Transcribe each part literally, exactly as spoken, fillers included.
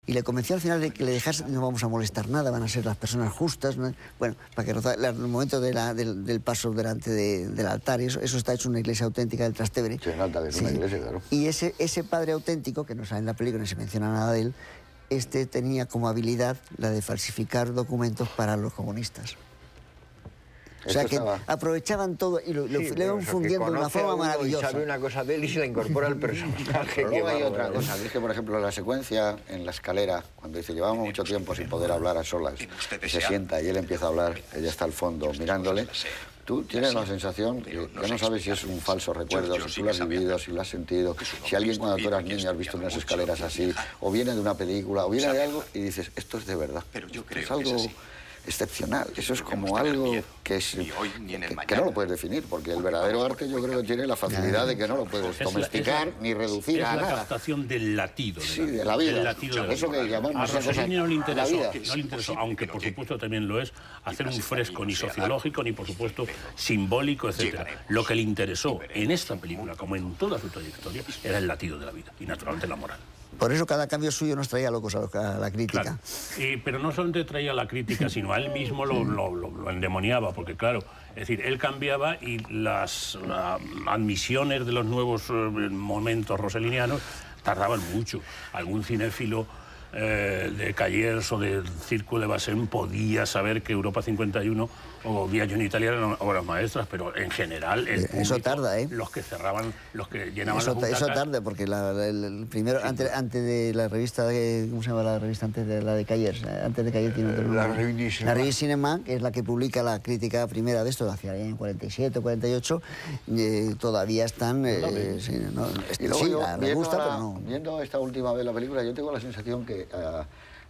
y le convenció al final de que le dejase, no vamos a molestar nada, van a ser las personas justas, ¿no? Bueno, para que en el momento de la, del, del paso delante de, del altar, eso, eso está hecho en una iglesia auténtica del Trastevere. Sí, en alta de una sí. iglesia, claro. Y ese, ese padre auténtico, que no sale en la película, no se menciona nada de él, este tenía como habilidad la de falsificar documentos para los comunistas. O sea, que estaba... aprovechaban todo y lo, lo, sí, lo iban fundiendo de una forma maravillosa. Y sabe una cosa de él y se la incorpora al personaje. Pero luego hay otra cosa, que es que, por ejemplo, la secuencia en la escalera, cuando dice, llevamos mucho tiempo sin poder hablar a solas, y se sienta y él empieza a hablar, ella está al fondo mirándole, tú tienes la sensación que ya no sabes si es un falso recuerdo, si tú lo has vivido, si lo has sentido, si alguien cuando tú eras niño has visto unas escaleras así, o viene de una película, o viene de algo, y dices, esto es de verdad, es algo... excepcional, eso es como algo que, es, que, que no lo puedes definir, porque el verdadero arte yo creo que tiene la facilidad de que no lo puedes domesticar ni reducir a nada. Es la captación del latido. Sí, de la vida. Eso que llamamos a Rossellini no le interesó, no le interesó, aunque por supuesto también lo es, hacer un fresco ni sociológico ni por supuesto simbólico, etcétera. Lo que le interesó en esta película, como en toda su trayectoria, era el latido de la vida y naturalmente la moral. Por eso cada cambio suyo nos traía locos a la crítica. Claro. Eh, pero no solamente traía la crítica, sino a él mismo lo, lo, lo, lo endemoniaba, porque claro, es decir, él cambiaba y las la, admisiones de los nuevos eh, momentos rossellinianos tardaban mucho. Algún cinéfilo eh, de Callers o del Circo de Bassem podía saber que Europa cincuenta y uno o Viaggio in Italia eran obras maestras, pero en general el público, eso tarda, ¿eh? Los que cerraban, los que llenaban eso, las butacas... Eso tarda, porque la, el, el primero, sí, antes, antes de la revista, de, ¿cómo se llama la revista? Antes de la de Callers, antes de Callers tiene otro La revista La revista Cinema, que es la que publica la crítica primera de esto, hacia en cuarenta y siete, cuarenta y ocho, eh, todavía están... Eh, sí, no, y luego sí, yo, la, me gusta, la, pero no... Viendo esta última vez la película, yo tengo la sensación que uh,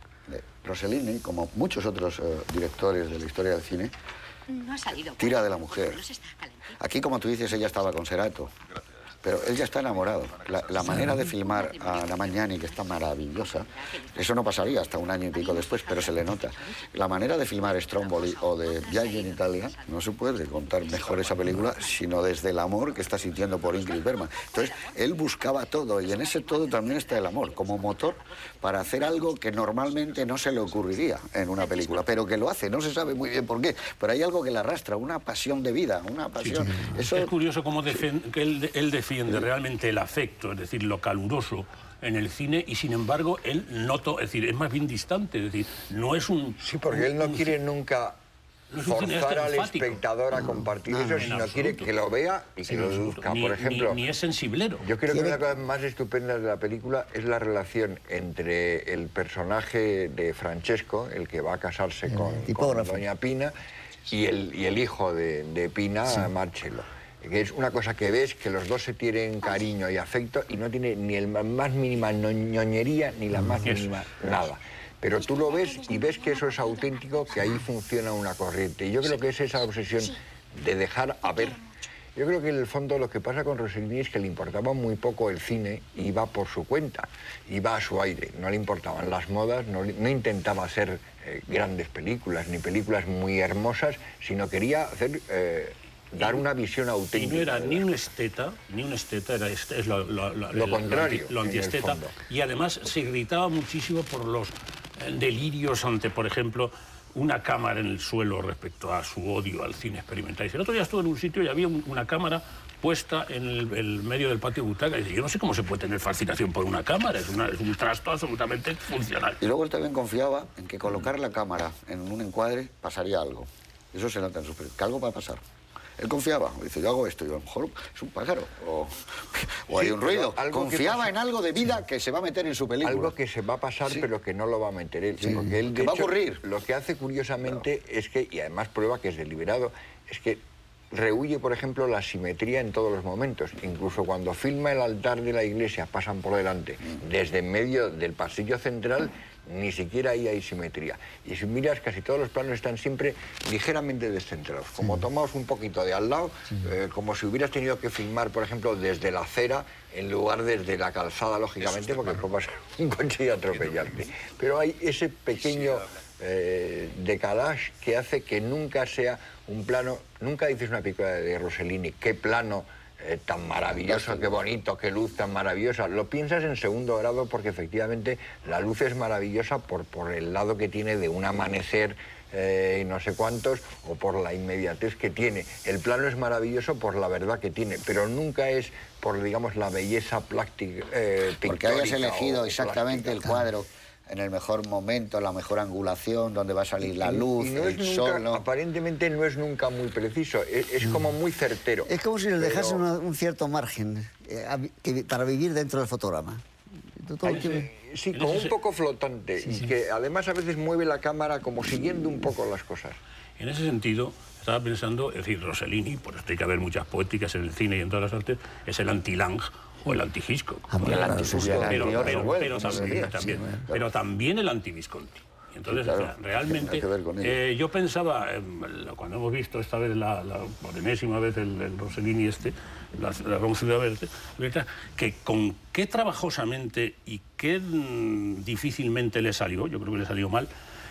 Rossellini, como muchos otros uh, directores de la historia del cine, no ha salido tira de la mujer. Aquí, como tú dices, ella estaba con Serato, pero él ya está enamorado. La, la manera de filmar a la Magnani, que está maravillosa, eso no pasaría hasta un año y pico después, pero se le nota. La manera de filmar Stromboli o de Viaggio in Italia, no se puede contar mejor esa película, sino desde el amor que está sintiendo por Ingrid Bergman. Entonces, él buscaba todo, y en ese todo también está el amor, como motor para hacer algo que normalmente no se le ocurriría en una película, pero que lo hace, no se sabe muy bien por qué, pero hay algo que le arrastra, una pasión de vida, una pasión... Sí. Eso... Es curioso cómo defen... que él, él defiende realmente el afecto, es decir, lo caluroso en el cine, y sin embargo él noto, es decir, es más bien distante, es decir, no es un... Sí, porque un, él no un, quiere nunca no forzar al enfático. espectador a compartir no, eso, sino quiere que lo vea y que lo deduzca. Ni, por ejemplo, ni, ni es sensiblero. Yo creo que una de las cosas más estupendas de la película es la relación entre el personaje de Francesco, el que va a casarse con, con Doña Pina, y el, y el hijo de, de Pina, sí. Marcello. Que es una cosa que ves, que los dos se tienen cariño y afecto y no tiene ni el más mínima ñoñería ni la más mínima nada. Pero tú lo ves y ves que eso es auténtico, que ahí funciona una corriente. Y yo creo que es esa obsesión de dejar a ver. Yo creo que en el fondo lo que pasa con Rossellini es que le importaba muy poco el cine, iba por su cuenta, iba a su aire, no le importaban las modas, no, no intentaba hacer eh, grandes películas, ni películas muy hermosas, sino quería hacer... Eh, dar una visión auténtica. Y no era ni un esteta, ni un esteta, era, es lo, lo, lo, lo contrario, lo antiesteta. Y además se irritaba muchísimo por los delirios ante, por ejemplo, una cámara en el suelo respecto a su odio al cine experimental. Y el otro día estuve en un sitio y había un, una cámara puesta en el, el medio del patio butaca. Y dice, yo no sé cómo se puede tener fascinación por una cámara, es, una, es un trasto absolutamente funcional. Y luego él también confiaba en que colocar la cámara en un encuadre pasaría algo. Eso se nota en su película, que algo va a pasar. Él confiaba, dice, yo hago esto, y a lo mejor es un pájaro, o, o hay sí, un ruido. Confiaba en algo de vida sí. que se va a meter en su película. Algo que se va a pasar, sí. pero que no lo va a meter él. Sí. Porque él, de que va hecho, a ocurrir. Lo que hace curiosamente claro. es que, y además prueba que es deliberado, es que rehuye, por ejemplo, la simetría en todos los momentos. Incluso cuando filma el altar de la iglesia, pasan por delante, desde en medio del pasillo central, ni siquiera ahí hay simetría. Y si miras, casi todos los planos están siempre ligeramente descentrados, como sí. tomados un poquito de al lado, sí. eh, como si hubieras tenido que filmar, por ejemplo, desde la acera, en lugar desde la calzada, lógicamente, porque puede pasar un coche y atropellarte. Pero hay ese pequeño eh, decalage que hace que nunca sea un plano, nunca dices una película de Rossellini, qué plano eh, tan maravilloso, qué bonito, qué luz tan maravillosa. Lo piensas en segundo grado porque efectivamente la luz es maravillosa por, por el lado que tiene de un amanecer eh, y no sé cuántos, o por la inmediatez que tiene. El plano es maravilloso por la verdad que tiene, pero nunca es por, digamos, la belleza plástica, eh, pictórica. Porque hayas elegido exactamente plástica. el cuadro en el mejor momento, la mejor angulación, donde va a salir la luz, y no el es sol, nunca, ¿no? Aparentemente no es nunca muy preciso, es, es como muy certero. Es como si les pero... dejase una, un cierto margen eh, a, que, para vivir dentro del fotograma. Todo Hay, que... Sí, como un poco flotante, sí, y sí. que además a veces mueve la cámara como siguiendo un poco las cosas. En ese sentido, estaba pensando, es decir, Rossellini, por esto hay que haber muchas poéticas en el cine y en todas las artes, es el anti-Lange o el anti-Hitchcock. Ah, el anti-Hitchcock. Pero, pero, pero, bueno, pero, también, sí, también, sí, bueno, claro. pero también el anti-Visconti. Entonces, sí, claro, o sea, realmente, eh, yo pensaba, eh, cuando hemos visto esta vez, la, la, por enésima vez, el, el Rossellini este, la, la Roma Ciudad Verde, que con qué trabajosamente y qué mm, difícilmente le salió, yo creo que le salió mal,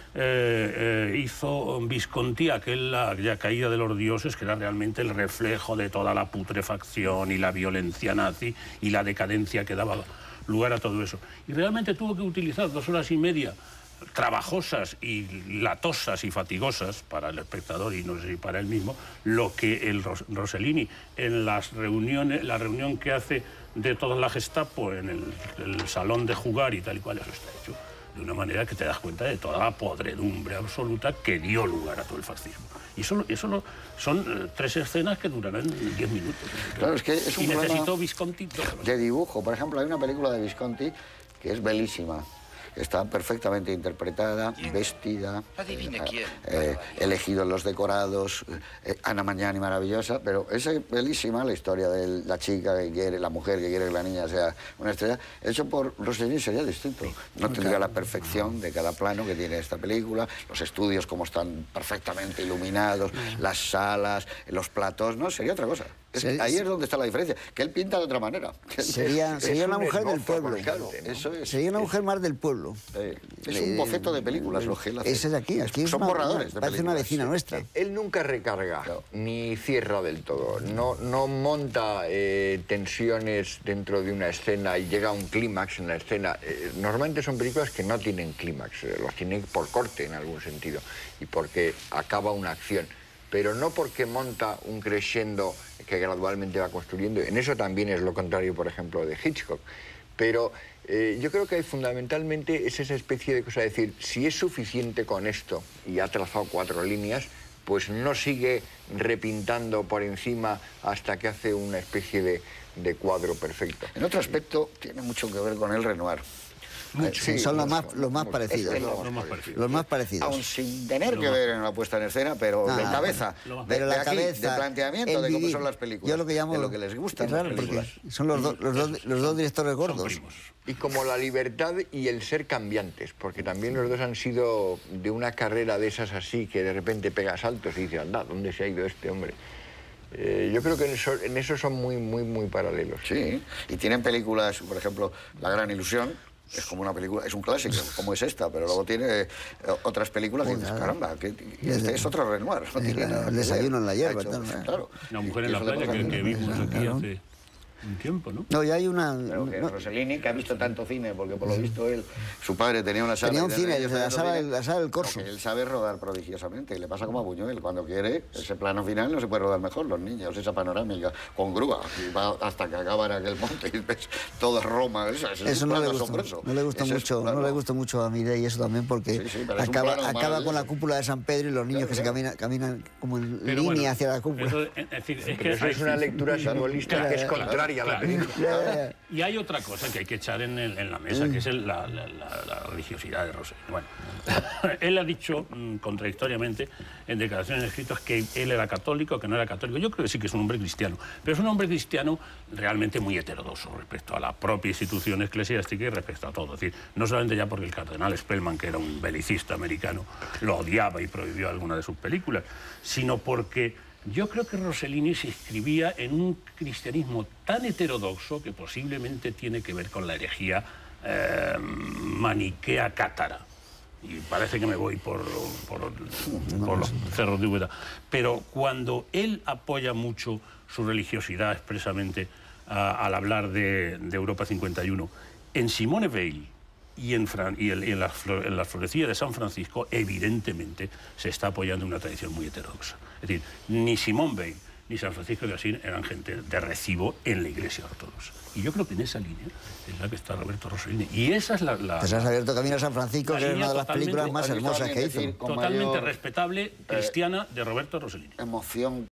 eh, eh, hizo Visconti aquel, aquella caída de los dioses, que era realmente el reflejo de toda la putrefacción y la violencia nazi y la decadencia que daba lugar a todo eso. Y realmente tuvo que utilizar dos horas y media trabajosas y latosas y fatigosas para el espectador y no sé si para él mismo, lo que el Ros Rossellini en las reuniones, la reunión que hace de toda la Gestapo en el, el salón de jugar y tal y cual, eso está hecho de una manera que te das cuenta de toda la podredumbre absoluta que dio lugar a todo el fascismo. Y eso, eso lo, son eh, tres escenas que durarán diez minutos. Claro, es que es un y necesitó problema Visconti de dibujo. Por ejemplo, hay una película de Visconti que es bellísima. Está perfectamente interpretada, vestida, Adivine quién. Eh, elegidos los decorados, eh, Anna Magnani maravillosa, pero es bellísima la historia de la chica que quiere, la mujer que quiere que la niña sea una estrella. Hecho por Rossellini sería distinto. No tendría la perfección de cada plano que tiene esta película, los estudios como están perfectamente iluminados, las salas, los platós, no, sería otra cosa. Es que ahí es donde está la diferencia, que él pinta de otra manera. Sería, es, sería es una un mujer del pueblo. Claro, eso es, sería una mujer más del pueblo. Eh, es un boceto de películas lo que él hace. Ese es aquí, aquí son es una, borradores una, de parece una vecina sí. nuestra. Él nunca recarga, no. ni cierra del todo, no, no monta eh, tensiones dentro de una escena y llega a un clímax en la escena. Eh, normalmente son películas que no tienen clímax, eh, los tienen por corte en algún sentido y porque acaba una acción. Pero no porque monta un crescendo que gradualmente va construyendo. En eso también es lo contrario, por ejemplo, de Hitchcock. Pero eh, yo creo que hay, fundamentalmente es esa especie de cosa, de decir, si es suficiente con esto y ha trazado cuatro líneas, pues no sigue repintando por encima hasta que hace una especie de, de cuadro perfecto. En otro aspecto, tiene mucho que ver con el Renoir. Mucho, sí, son los más, los más parecidos. Es los, los, más parecidos. los más parecidos. Aún sin tener que ver en la puesta en escena, pero ah, de cabeza, bueno, de, pero de la aquí, cabeza, de planteamiento de cómo son las películas, yo lo que llamo, de lo que les gustan raro, las películas. Son los, do, los, dos, los dos directores gordos. Y como la libertad y el ser cambiantes, porque también los dos han sido de una carrera de esas así, que de repente pega saltos y dices, anda, ¿dónde se ha ido este hombre? Eh, yo creo que en eso, en eso son muy, muy, muy paralelos. Sí, y tienen películas, por ejemplo, La Gran Ilusión, es como una película, es un clásico, como es esta, pero luego tiene eh, otras películas que dices, caramba, que este es otro Renoir. No tiene el, nada el desayuno en la hierba. hecho, tal, claro. Una mujer en la playa que, que vimos aquí claro. hace un tiempo, ¿no? No, ya hay una... Pero que no, Rossellini, que ha visto tanto cine, porque por lo visto él, su padre tenía una sala... Tenía un cine, desde la sala, la sala del Corso. Él sabe rodar prodigiosamente, y le pasa como a Buñuel, cuando quiere, ese plano final no se puede rodar mejor, los niños, esa panorámica, con grúa, y va hasta que acaba en aquel monte, y ves todo Roma, eso, eso, eso es un no, plano le gusta, asombroso. no le gusta Ese mucho, no le gusta mucho a Mireille eso también, porque sí, sí, acaba, acaba con la cúpula de San Pedro y los niños claro, que se caminan, caminan como en pero línea bueno, hacia la cúpula. Eso, es decir, es que eso es una lectura simbolista claro, que es contraria claro, a la película. Claro. Y hay otra cosa que hay que echar en, el, en la mesa, que es el, la, la, la, la religiosidad de Rossellini. Bueno, él ha dicho mmm, contradictoriamente en declaraciones escritas que él era católico, que no era católico. Yo creo que sí que es un hombre cristiano, pero es un hombre cristiano realmente muy heterodoxo respecto a la propia institución eclesiástica y respecto a todo. Es decir, no solamente ya porque el cardenal Spellman, que era un belicista americano, lo odiaba y prohibió alguna de sus películas, sino porque yo creo que Rossellini se inscribía en un cristianismo tan heterodoxo que posiblemente tiene que ver con la herejía eh, maniquea cátara. Y parece que me voy por, por, por los cerros de Úbeda. Pero cuando él apoya mucho su religiosidad expresamente a, al hablar de, de Europa cincuenta y uno. En Simone Weil y en, Fran, y, el, y en, la, en la florecilla de San Francisco, evidentemente, se está apoyando una tradición muy heterodoxa. Es decir, ni Simone Weil ni San Francisco de Asís eran gente de recibo en la Iglesia ortodoxa. Y yo creo que en esa línea es la que está Roberto Rossellini. Y esa es la... la Te has abierto camino a San Francisco, que es una de las películas más hermosas que hizo. Totalmente respetable, cristiana, de Roberto Rossellini. Emoción